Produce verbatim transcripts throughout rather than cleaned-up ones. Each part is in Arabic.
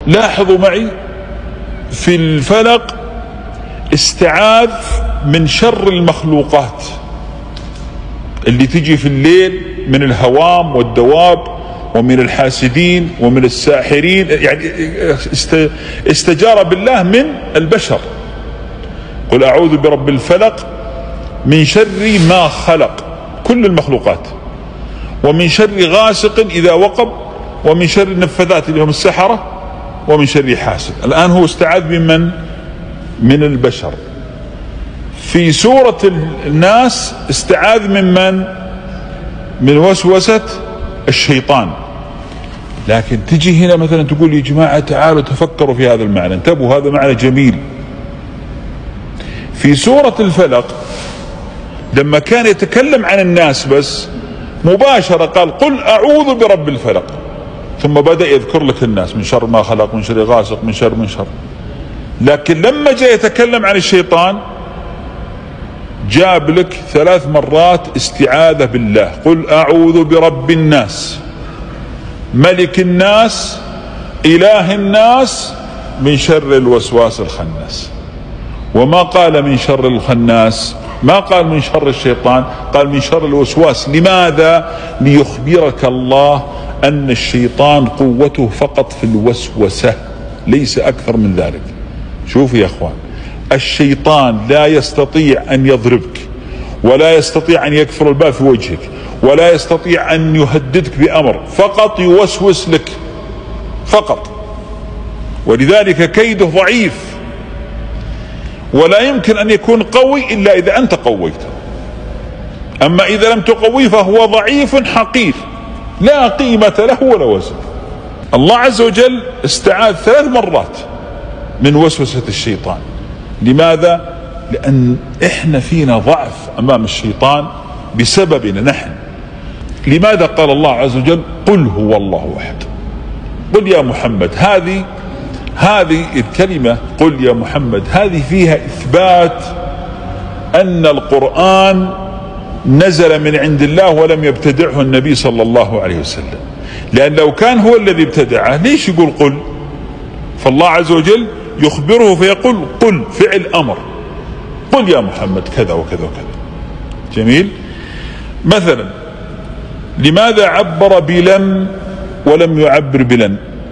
لاحظوا معي في الفلق استعاذ من شر المخلوقات اللي تجي في الليل من الهوام والدواب ومن الحاسدين ومن الساحرين، يعني استجار بالله من البشر. قل أعوذ برب الفلق من شر ما خلق، كل المخلوقات، ومن شر غاسق إذا وقب، ومن شر النفاثات اللي هم السحرة، ومن شر حاسد. الآن هو استعاذ من من البشر. في سورة الناس استعاذ من من من وسوسة الشيطان. لكن تجي هنا مثلا تقول يا جماعة تعالوا تفكروا في هذا المعنى، انتبهوا هذا معنى جميل. في سورة الفلق لما كان يتكلم عن الناس بس مباشرة قال قل أعوذ برب الفلق، ثم بدأ يذكر لك الناس من شر ما خلق، من شر غاسق، من شر من شر. لكن لما جاء يتكلم عن الشيطان جاب لك ثلاث مرات استعاذة بالله. قل أعوذ برب الناس، ملك الناس، إله الناس، من شر الوسواس الخناس. وما قال من شر الخناس، ما قال من شر الشيطان، قال من شر الوسواس. لماذا؟ ليخبرك الله أن الشيطان قوته فقط في الوسوسة، ليس أكثر من ذلك. شوفوا يا أخوان، الشيطان لا يستطيع أن يضربك، ولا يستطيع أن يكسر الباب في وجهك، ولا يستطيع أن يهددك بأمر، فقط يوسوس لك فقط. ولذلك كيده ضعيف، ولا يمكن أن يكون قوي إلا إذا أنت قويته. أما إذا لم تقويه فهو ضعيف حقير لا قيمة له ولا وزن. الله عز وجل استعاذ ثلاث مرات من وسوسة الشيطان. لماذا؟ لأن إحنا فينا ضعف أمام الشيطان بسببنا نحن. لماذا قال الله عز وجل قل هو الله أحد؟ قل يا محمد، هذه هذه الكلمة قل يا محمد هذه فيها إثبات أن القرآن نزل من عند الله ولم يبتدعه النبي صلى الله عليه وسلم. لأن لو كان هو الذي ابتدعه ليش يقول قل؟ فالله عز وجل يخبره فيقول قل فعل أمر، قل يا محمد كذا وكذا وكذا. جميل. مثلا لماذا عبر بلم ولم يعبر بلن؟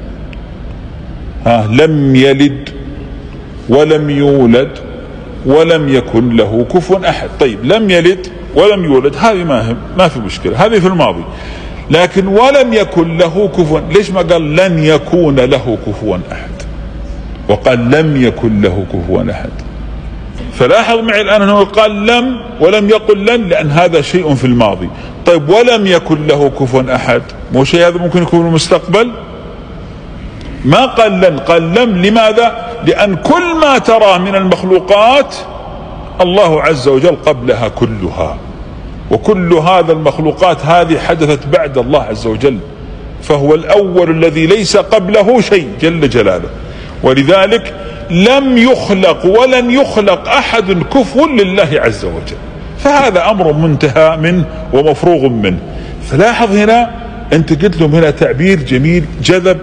ها، لم يلد ولم يولد ولم يكن له كفوا أحد. طيب لم يلد ولم يولد هذه ما ما في مشكلة، هذه في الماضي. لكن ولم يكن له كفوا، ليش ما قال لن يكون له كفوا أحد وقال لم يكن له كفوا أحد؟ فلاحظ معي الآن أنه قال لم ولم يقل لن، لأن هذا شيء في الماضي. طيب ولم يكن له كفوا أحد، مو شيء هذا ممكن يكون في المستقبل؟ ما قال لن، قال لم. لماذا؟ لأن كل ما ترى من المخلوقات الله عز وجل قبلها كلها، وكل هذا المخلوقات هذه حدثت بعد الله عز وجل، فهو الأول الذي ليس قبله شيء جل جلاله. ولذلك لم يخلق ولن يخلق أحد كفو لله عز وجل، فهذا أمر منتهى منه ومفروغ منه. فلاحظ هنا أنت قلت لهم هنا تعبير جميل، جذب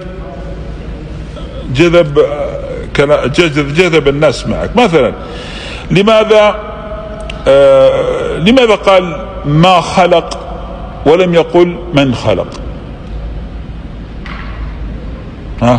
جذب جذب, جذب الناس معك. مثلا لماذا آه لماذا قال ما خلق ولم يقل من خلق؟ ها،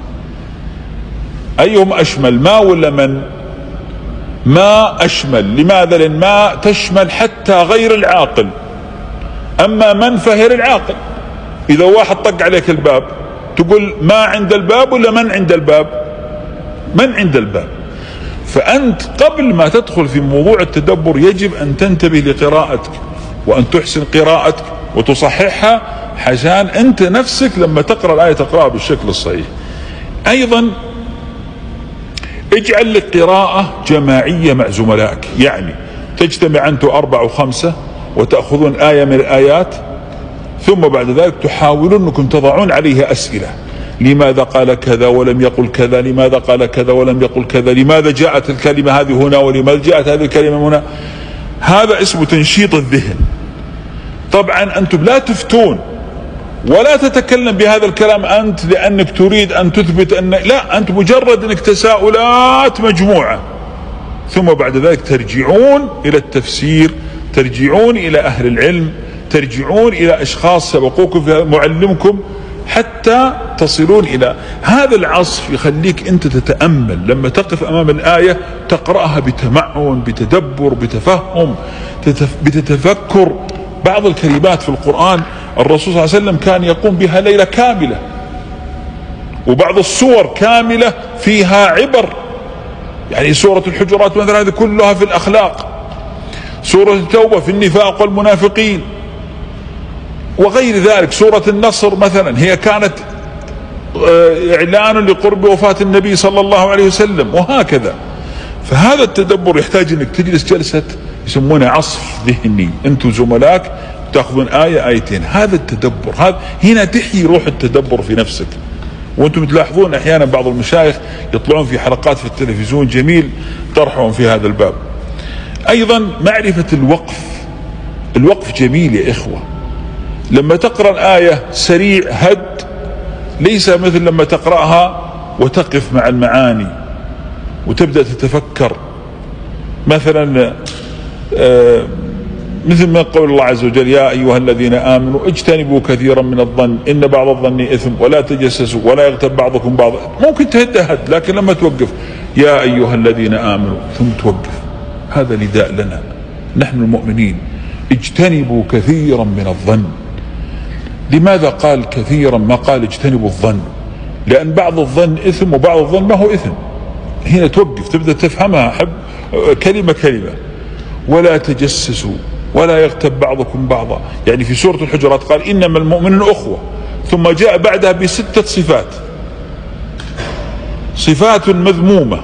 أيهم أشمل، ما ولا من؟ ما أشمل. لماذا؟ لأن ما تشمل حتى غير العاقل، أما من فهر العاقل. إذا واحد طق عليك الباب تقول ما عند الباب ولا من عند الباب؟ من عند الباب. فأنت قبل ما تدخل في موضوع التدبر يجب أن تنتبه لقراءتك، وأن تحسن قراءتك وتصححها، عشان أنت نفسك لما تقرأ الآية تقرأها بالشكل الصحيح. أيضا اجعل لك قراءة جماعية مع زملائك، يعني تجتمع أنتم أربعة وخمسة وتأخذون آية من الآيات، ثم بعد ذلك تحاولون أنكم تضعون عليها أسئلة. لماذا قال كذا ولم يقل كذا؟ لماذا قال كذا ولم يقل كذا؟ لماذا جاءت الكلمة هذه هنا ولماذا جاءت هذه الكلمة هنا؟ هذا اسمه تنشيط الذهن. طبعا أنتم لا تفتون ولا تتكلم بهذا الكلام أنت لأنك تريد أن تثبت أن لا، أنت مجرد أنك تساؤلات مجموعة، ثم بعد ذلك ترجعون إلى التفسير، ترجعون إلى أهل العلم، ترجعون إلى أشخاص سبقوكم في معلمكم، حتى تصلون إلى هذا العصف. يخليك أنت تتأمل لما تقف أمام الآية، تقرأها بتمعن، بتدبر، بتفهم، بتتفكر. بعض الكلمات في القرآن الرسول صلى الله عليه وسلم كان يقوم بها ليلة كاملة، وبعض السور كاملة فيها عبر. يعني سورة الحجرات مثلا هذه كلها في الأخلاق، سورة التوبة في النفاق والمنافقين وغير ذلك، سورة النصر مثلا هي كانت إعلان لقرب وفاة النبي صلى الله عليه وسلم، وهكذا. فهذا التدبر يحتاج أنك تجلس جلسة يسمونها عصف ذهني، أنتم زملاك تأخذون آية آيتين. هذا التدبر، هذا هنا تحيي روح التدبر في نفسك. وأنتم تلاحظون أحيانا بعض المشايخ يطلعون في حلقات في التلفزيون جميل طرحهم في هذا الباب. أيضا معرفة الوقف، الوقف جميل يا إخوة. لما تقرأ الآية سريع هد، ليس مثل لما تقرأها وتقف مع المعاني وتبدأ تتفكر. مثلا آه مثل ما قول الله عز وجل: يا أيها الذين آمنوا اجتنبوا كثيرا من الظن إن بعض الظن إثم ولا تجسسوا ولا يغتب بعضكم بعضا. ممكن تهد هد، لكن لما توقف يا أيها الذين آمنوا ثم توقف، هذا نداء لنا نحن المؤمنين: اجتنبوا كثيرا من الظن. لماذا قال كثيرا ما قال اجتنبوا الظن؟ لأن بعض الظن إثم وبعض الظن ما هو إثم. هنا توقف تبدأ تفهمها حب كلمة كلمة. ولا تجسسوا ولا يغتب بعضكم بعضا. يعني في سورة الحجرات قال إنما المؤمنون أخوة، ثم جاء بعدها بستة صفات، صفات مذمومة،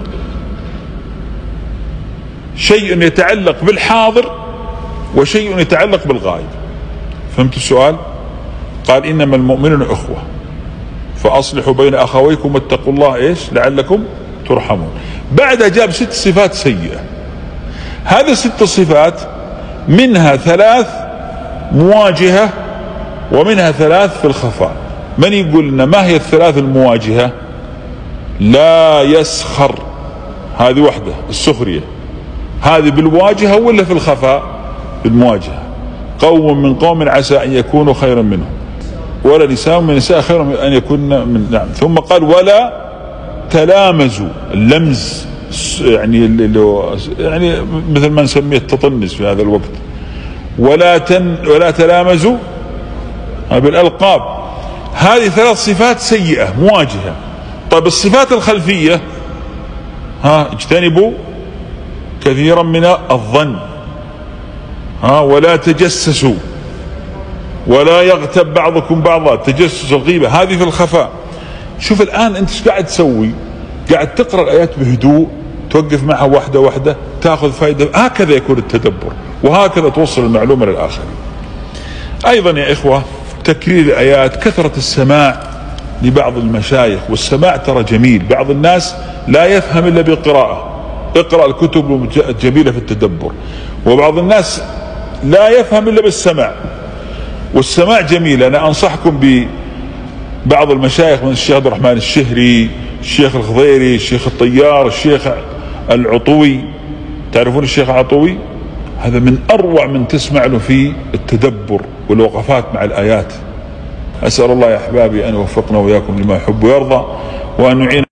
شيء يتعلق بالحاضر وشيء يتعلق بالغائب. فهمت السؤال؟ قال إنما المؤمنون أخوة فأصلحوا بين أخويكم واتقوا الله إيش لعلكم ترحمون. بعدها جاب ست صفات سيئة. هذه الست صفات منها ثلاث مواجهة ومنها ثلاث في الخفاء. من يقول لنا ما هي الثلاث المواجهة؟ لا يسخر، هذه وحدة السخرية، هذه بالواجهة ولا في الخفاء؟ بالمواجهة. قوم من قوم عسى أن يكونوا خيرا منهم، ولا نساء من نساء خيرا من أن يكون من نعم. ثم قال ولا تلامزوا، اللمز يعني اللي يعني مثل ما نسميه التطنس في هذا الوقت. ولا تن ولا تلامزوا بالألقاب. هذه ثلاث صفات سيئة مواجهة. طيب الصفات الخلفية ها اجتنبوا كثيرا من الظن، ها ولا تجسسوا ولا يغتب بعضكم بعضا، تجسس الغيبة هذه في الخفاء. شوف الآن أنت ايش قاعد تسوي؟ قاعد تقرأ الآيات بهدوء، توقف معها واحدة واحدة، تأخذ فائدة. هكذا يكون التدبر، وهكذا توصل المعلومة للآخرين. أيضا يا إخوة تكرير الآيات، كثرة السماع لبعض المشايخ، والسماع ترى جميل. بعض الناس لا يفهم إلا بالقراءة، اقرأ الكتب الجميلة في التدبر. وبعض الناس لا يفهم إلا بالسماع، والسماع جميل. أنا أنصحكم ببعض المشايخ من الشيخ عبد الرحمن الشهري، الشيخ الخضيري، الشيخ الطيار، الشيخ العطوي. تعرفون الشيخ العطوي؟ هذا من أروع من تسمع له في التدبر والوقفات مع الآيات. أسأل الله يا أحبابي أن يوفقنا وإياكم لما يحب ويرضى، وأن يعين